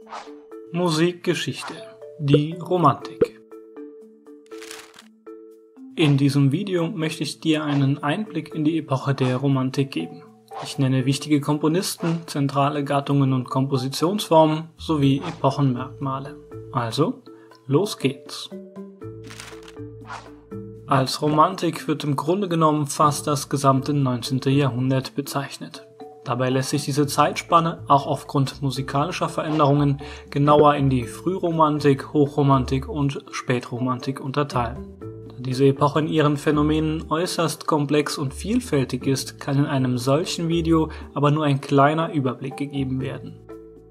Musikgeschichte: Die Romantik. In diesem Video möchte ich dir einen Einblick in die Epoche der Romantik geben. Ich nenne wichtige Komponisten, zentrale Gattungen und Kompositionsformen sowie Epochenmerkmale. Also, los geht's! Als Romantik wird im Grunde genommen fast das gesamte 19. Jahrhundert bezeichnet. Dabei lässt sich diese Zeitspanne auch aufgrund musikalischer Veränderungen genauer in die Frühromantik, Hochromantik und Spätromantik unterteilen. Da diese Epoche in ihren Phänomenen äußerst komplex und vielfältig ist, kann in einem solchen Video aber nur ein kleiner Überblick gegeben werden.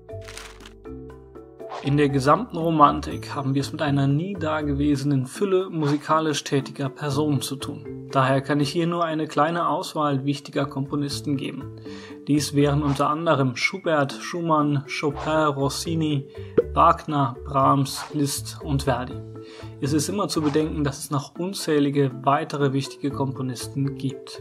In der gesamten Romantik haben wir es mit einer nie dagewesenen Fülle musikalisch tätiger Personen zu tun. Daher kann ich hier nur eine kleine Auswahl wichtiger Komponisten geben. Dies wären unter anderem Schubert, Schumann, Chopin, Rossini, Wagner, Brahms, Liszt und Verdi. Es ist immer zu bedenken, dass es noch unzählige weitere wichtige Komponisten gibt.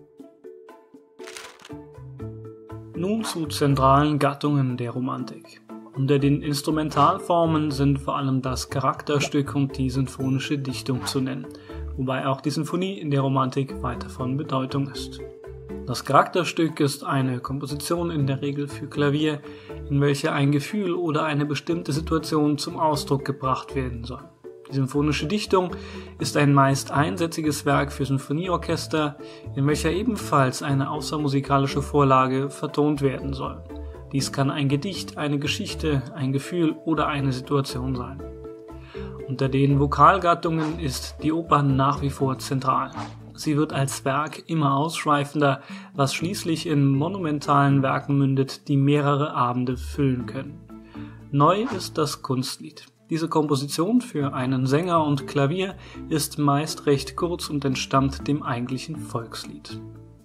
Nun zu zentralen Gattungen der Romantik. Unter den Instrumentalformen sind vor allem das Charakterstück und die sinfonische Dichtung zu nennen, wobei auch die Sinfonie in der Romantik weiter von Bedeutung ist. Das Charakterstück ist eine Komposition in der Regel für Klavier, in welcher ein Gefühl oder eine bestimmte Situation zum Ausdruck gebracht werden soll. Die sinfonische Dichtung ist ein meist einsätziges Werk für Sinfonieorchester, in welcher ebenfalls eine außermusikalische Vorlage vertont werden soll. Dies kann ein Gedicht, eine Geschichte, ein Gefühl oder eine Situation sein. Unter den Vokalgattungen ist die Oper nach wie vor zentral. Sie wird als Werk immer ausschweifender, was schließlich in monumentalen Werken mündet, die mehrere Abende füllen können. Neu ist das Kunstlied. Diese Komposition für einen Sänger und Klavier ist meist recht kurz und entstammt dem eigentlichen Volkslied.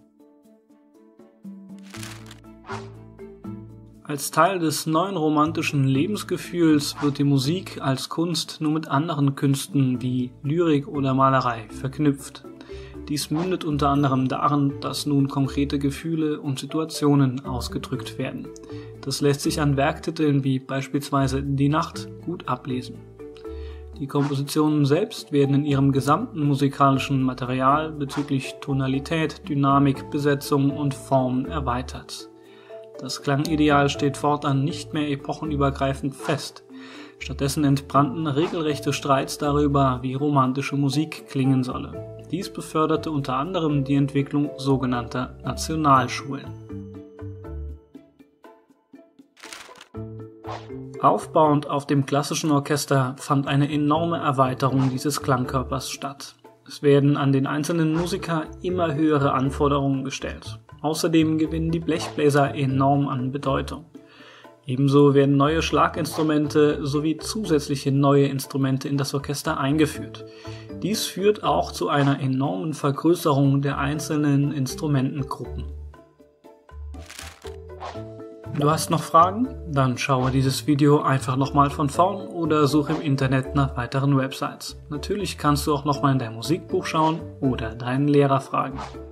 Als Teil des neuen romantischen Lebensgefühls wird die Musik als Kunst nur mit anderen Künsten wie Lyrik oder Malerei verknüpft. Dies mündet unter anderem darin, dass nun konkrete Gefühle und Situationen ausgedrückt werden. Das lässt sich an Werktiteln wie beispielsweise Die Nacht gut ablesen. Die Kompositionen selbst werden in ihrem gesamten musikalischen Material bezüglich Tonalität, Dynamik, Besetzung und Form erweitert. Das Klangideal steht fortan nicht mehr epochenübergreifend fest. Stattdessen entbrannten regelrechte Streits darüber, wie romantische Musik klingen solle. Dies beförderte unter anderem die Entwicklung sogenannter Nationalschulen. Aufbauend auf dem klassischen Orchester fand eine enorme Erweiterung dieses Klangkörpers statt. Es werden an den einzelnen Musiker immer höhere Anforderungen gestellt. Außerdem gewinnen die Blechbläser enorm an Bedeutung. Ebenso werden neue Schlaginstrumente sowie zusätzliche neue Instrumente in das Orchester eingeführt. Dies führt auch zu einer enormen Vergrößerung der einzelnen Instrumentengruppen. Du hast noch Fragen? Dann schaue dieses Video einfach nochmal von vorn oder suche im Internet nach weiteren Websites. Natürlich kannst du auch nochmal in dein Musikbuch schauen oder deinen Lehrer fragen.